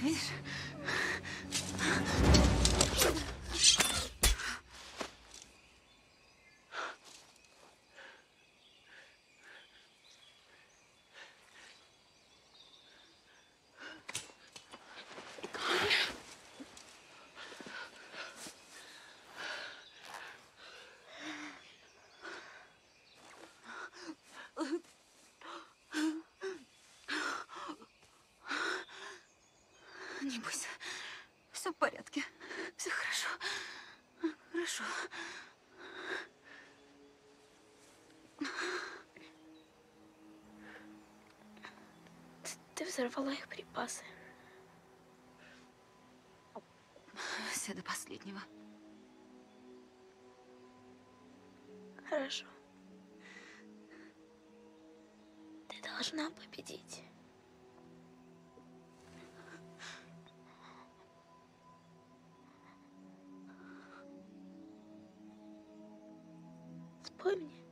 Видишь? Не бойся. Все в порядке. Все хорошо. Хорошо. Ты взорвала их припасы. Все до последнего. Хорошо. Ты должна победить. Спой мне.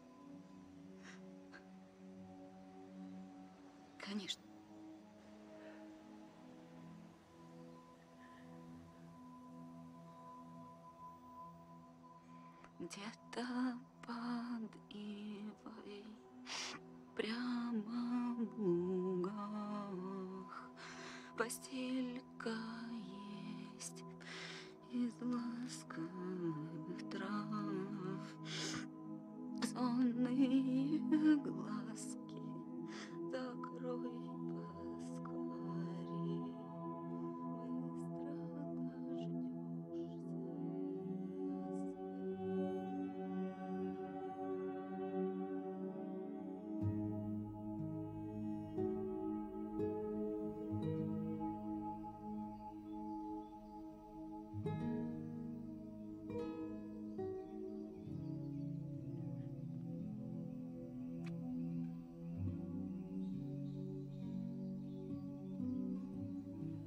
Конечно. Где-то под ивой, прямо в лугах, постелька